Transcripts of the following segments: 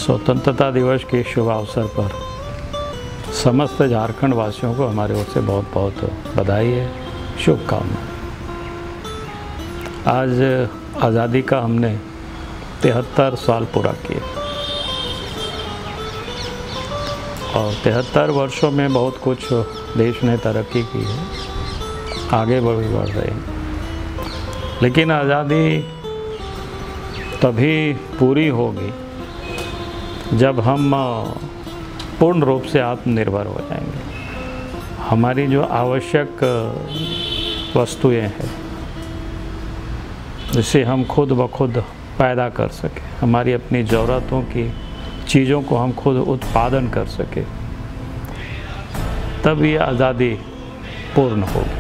स्वतंत्रता दिवस के शुभ अवसर पर समस्त झारखंड वासियों को हमारे ओर से बहुत बहुत बधाई है, शुभकामनाएं। आज आज़ादी का हमने 73 साल पूरा किए और 73 वर्षों में बहुत कुछ देश ने तरक्की की है, आगे बढ़ रहे हैं। लेकिन आज़ादी तभी पूरी होगी जब हम पूर्ण रूप से आत्मनिर्भर हो जाएंगे। हमारी जो आवश्यक वस्तुएं हैं जिसे हम खुद ब खुद पैदा कर सकें, हमारी अपनी ज़रूरतों की चीज़ों को हम खुद उत्पादन कर सकें, तब ये आज़ादी पूर्ण होगी।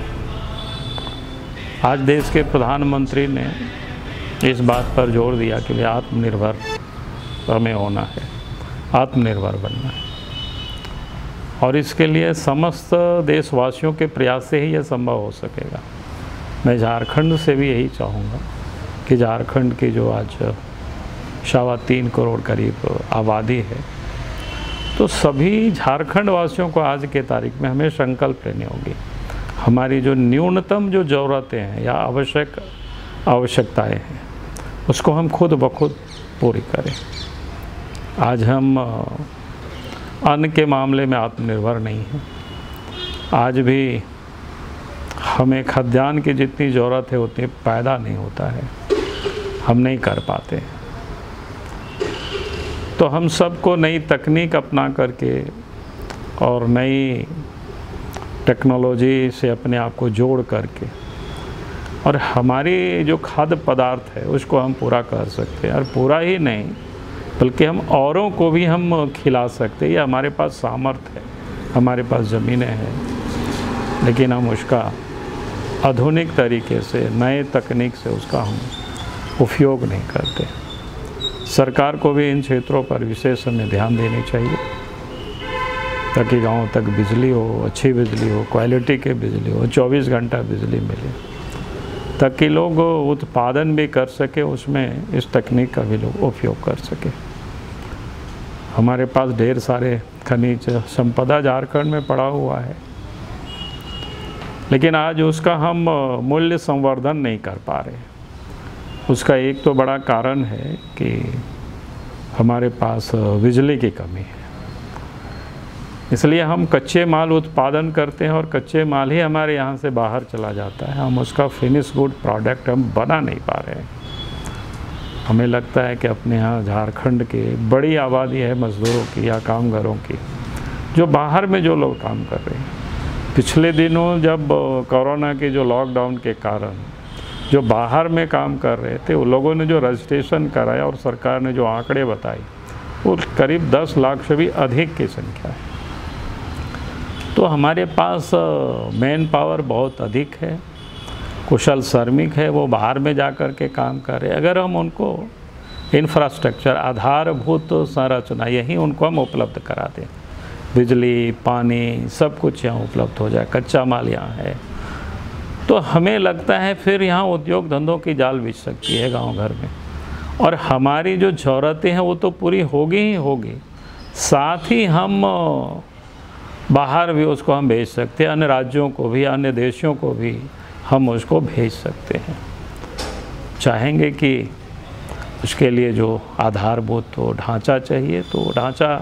आज देश के प्रधानमंत्री ने इस बात पर जोर दिया कि आत्मनिर्भर हमें होना है, आत्मनिर्भर बनना है, और इसके लिए समस्त देशवासियों के प्रयास से ही यह संभव हो सकेगा। मैं झारखंड से भी यही चाहूँगा कि झारखंड की जो आज 3.25 करोड़ करीब आबादी है, तो सभी झारखंड वासियों को आज के तारीख में हमें संकल्प लेनी होगी। हमारी जो न्यूनतम जो ज़रूरतें हैं या आवश्यकताएं हैं, उसको हम खुद ब खुद पूरी करें। आज हम अन्न के मामले में आत्मनिर्भर नहीं हैं। आज भी हमें खाद्यान्न की जितनी ज़रूरत है उतनी पैदा नहीं होता है, हम नहीं कर पाते। तो हम सबको नई तकनीक अपना करके और नई टेक्नोलॉजी से अपने आप को जोड़ करके और हमारी जो खाद्य पदार्थ है उसको हम पूरा कर सकते हैं, और पूरा ही नहीं बल्कि हम औरों को भी हम खिला सकते हैं। ये हमारे पास सामर्थ्य है, हमारे पास ज़मीनें हैं, लेकिन हम उसका आधुनिक तरीके से, नए तकनीक से उसका हम उपयोग नहीं करते। सरकार को भी इन क्षेत्रों पर विशेष हमें ध्यान देनी चाहिए ताकि गाँव तक बिजली हो, अच्छी बिजली हो, क्वालिटी के बिजली हो, 24 घंटा बिजली मिले, ताकि लोग उत्पादन भी कर सके, उसमें इस तकनीक का भी लोग उपयोग कर सके। हमारे पास ढेर सारे खनिज संपदा झारखंड में पड़ा हुआ है, लेकिन आज उसका हम मूल्य संवर्धन नहीं कर पा रहे। उसका एक तो बड़ा कारण है कि हमारे पास बिजली की कमी है, इसलिए हम कच्चे माल उत्पादन करते हैं और कच्चे माल ही हमारे यहाँ से बाहर चला जाता है। हम उसका फिनिश गुड प्रोडक्ट हम बना नहीं पा रहे हैं। हमें लगता है कि अपने यहाँ झारखंड के बड़ी आबादी है मज़दूरों की या कामगारों की, जो बाहर में जो लोग काम कर रहे हैं। पिछले दिनों जब कोरोना के जो लॉकडाउन के कारण जो बाहर में काम कर रहे थे, उन लोगों ने जो रजिस्ट्रेशन कराया और सरकार ने जो आंकड़े बताए, वो करीब 10 लाख से भी अधिक की संख्या है। तो हमारे पास मैन पावर बहुत अधिक है, कुशल श्रमिक है, वो बाहर में जा कर के काम कर रहे हैं। अगर हम उनको इंफ्रास्ट्रक्चर, आधारभूत संरचना यहीं उनको हम उपलब्ध करा दें, बिजली, पानी, सब कुछ यहाँ उपलब्ध हो जाए, कच्चा माल यहाँ है, तो हमें लगता है फिर यहाँ उद्योग धंधों की जाल बिछ सकती है गांव घर में, और हमारी जो ज़रूरतें हैं वो तो पूरी होगी ही होगी, साथ ही हम बाहर भी उसको हम भेज सकते हैं, अन्य राज्यों को भी, अन्य देशों को भी हम उसको भेज सकते हैं। चाहेंगे कि उसके लिए जो आधारभूत तो ढांचा चाहिए, तो ढांचा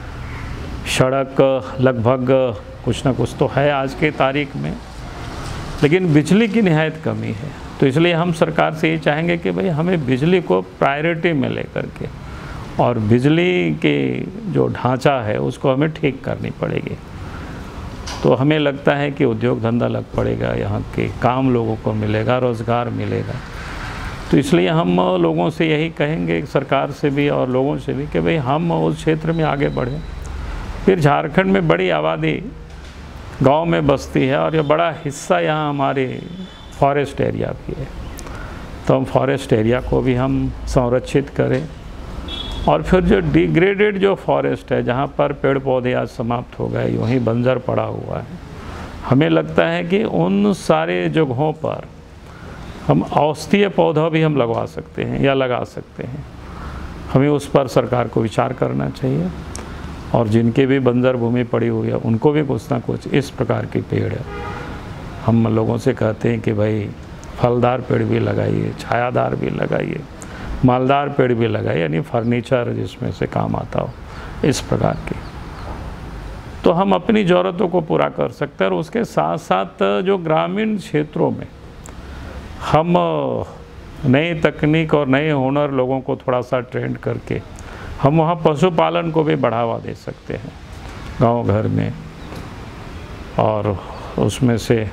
सड़क लगभग कुछ ना कुछ तो है आज के तारीख में, लेकिन बिजली की निहायत कमी है। तो इसलिए हम सरकार से ये चाहेंगे कि भाई हमें बिजली को प्रायोरिटी में लेकर के और बिजली के जो ढांचा है उसको हमें ठीक करनी पड़ेगी। तो हमें लगता है कि उद्योग धंधा लग पड़ेगा, यहाँ के काम लोगों को मिलेगा, रोज़गार मिलेगा। तो इसलिए हम लोगों से यही कहेंगे, सरकार से भी और लोगों से भी, कि भाई हम उस क्षेत्र में आगे बढ़ें। फिर झारखंड में बड़ी आबादी गांव में बसती है और ये बड़ा हिस्सा यहाँ हमारे फॉरेस्ट एरिया भी है, तो हम फॉरेस्ट एरिया को भी हम संरक्षित करें। और फिर जो डिग्रेडेड जो फॉरेस्ट है, जहाँ पर पेड़ पौधे आज समाप्त हो गए, यूँ ही बंजर पड़ा हुआ है, हमें लगता है कि उन सारे जगहों पर हम औषधीय पौधा भी हम लगवा सकते हैं या लगा सकते हैं। हमें उस पर सरकार को विचार करना चाहिए, और जिनके भी बंजर भूमि पड़ी हुई है उनको भी कुछ ना कुछ इस प्रकार की पेड़ हम लोगों से कहते हैं कि भाई फलदार पेड़ भी लगाइए, छायादार भी लगाइए, मालदार पेड़ भी लगाइए, यानी फर्नीचर जिसमें से काम आता हो, इस प्रकार की। तो हम अपनी ज़रूरतों को पूरा कर सकते हैं। और उसके साथ साथ जो ग्रामीण क्षेत्रों में हम नई तकनीक और नए हुनर लोगों को थोड़ा सा ट्रेंड करके हम वहाँ पशुपालन को भी बढ़ावा दे सकते हैं गांव घर में, और उसमें से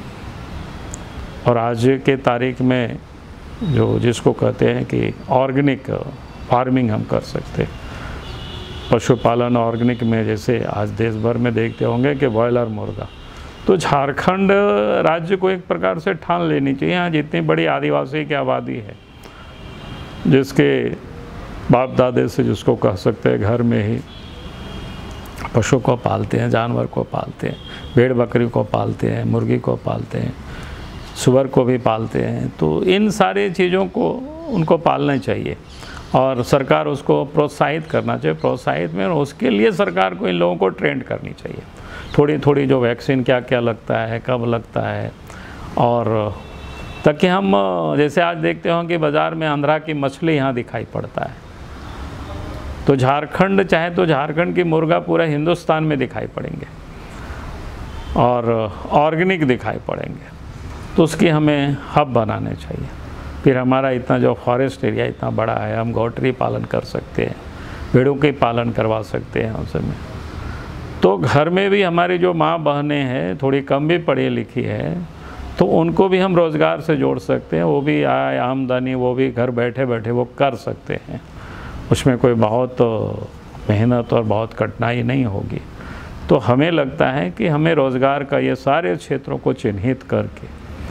और आज के तारीख में जो जिसको कहते हैं कि ऑर्गेनिक फार्मिंग हम कर सकते हैं। पशुपालन ऑर्गेनिक में जैसे आज देश भर में देखते होंगे कि ब्रॉयलर मुर्गा, तो झारखंड राज्य को एक प्रकार से ठान लेनी चाहिए। यहाँ जितनी बड़ी आदिवासी की आबादी है, जिसके बाप दादे से जिसको कह सकते हैं घर में ही पशु को पालते हैं, जानवर को पालते हैं, भेड़ बकरी को पालते हैं, मुर्गी को पालते हैं, सुअर को भी पालते हैं, तो इन सारी चीज़ों को उनको पालना चाहिए और सरकार उसको प्रोत्साहित करना चाहिए। प्रोत्साहित में उसके लिए सरकार को इन लोगों को ट्रेंड करनी चाहिए। थोड़ी थोड़ी जो वैक्सीन क्या क्या लगता है, कब लगता है, और ताकि हम जैसे आज देखते हो कि बाज़ार में आंध्रा की मछली यहाँ दिखाई पड़ता है, तो झारखंड चाहे तो झारखंड की मुर्गा पूरा हिंदुस्तान में दिखाई पड़ेंगे और ऑर्गेनिक दिखाई पड़ेंगे, तो उसकी हमें हब बनाने चाहिए। फिर हमारा इतना जो फॉरेस्ट एरिया इतना बड़ा है, हम गौटरी पालन कर सकते हैं, भेड़ों के पालन करवा सकते हैं उसमें। तो घर में भी हमारी जो माँ बहनें हैं, थोड़ी कम भी पढ़ी लिखी है, तो उनको भी हम रोज़गार से जोड़ सकते हैं। वो भी आय आमदनी वो भी घर बैठे बैठे वो कर सकते हैं, उसमें कोई बहुत मेहनत और बहुत कठिनाई नहीं होगी। तो हमें लगता है कि हमें रोज़गार का ये सारे क्षेत्रों को चिन्हित करके,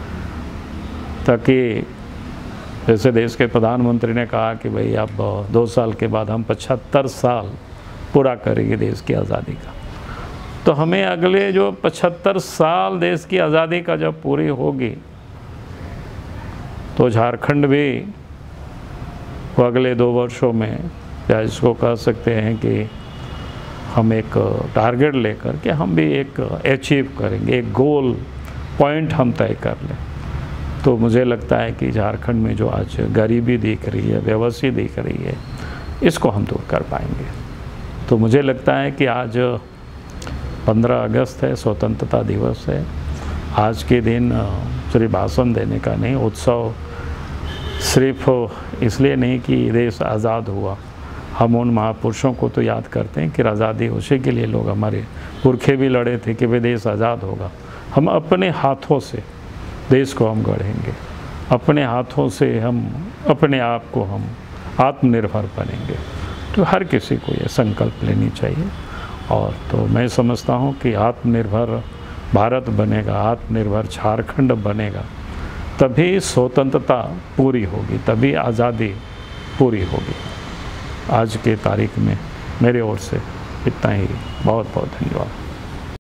ताकि जैसे देश के प्रधानमंत्री ने कहा कि भाई अब 2 साल के बाद हम 75 साल पूरा करेंगे देश की आज़ादी का, तो हमें अगले जो 75 साल देश की आज़ादी का जब पूरी होगी, तो झारखंड भी वो अगले 2 वर्षों में, या इसको कह सकते हैं कि हम एक टारगेट लेकर के हम भी एक अचीव करेंगे, एक गोल पॉइंट हम तय कर लें। तो मुझे लगता है कि झारखंड में जो आज गरीबी दिख रही है, बेबसी दिख रही है, इसको हम दूर कर पाएंगे। तो मुझे लगता है कि आज 15 अगस्त है, स्वतंत्रता दिवस है। आज के दिन सिर्फ भाषण देने का नहीं, उत्सव सिर्फ इसलिए नहीं कि देश आज़ाद हुआ, हम उन महापुरुषों को तो याद करते हैं कि आज़ादी उसी के लिए लोग हमारे पुरखे भी लड़े थे कि वे देश आज़ाद होगा। हम अपने हाथों से देश को हम गढ़ेंगे, अपने हाथों से हम अपने आप को हम आत्मनिर्भर बनेंगे। तो हर किसी को ये संकल्प लेनी चाहिए। और तो मैं समझता हूँ कि आत्मनिर्भर भारत बनेगा, आत्मनिर्भर झारखंड बनेगा, तभी स्वतंत्रता पूरी होगी, तभी आज़ादी पूरी होगी। आज के तारीख में मेरे ओर से इतना ही। बहुत बहुत धन्यवाद।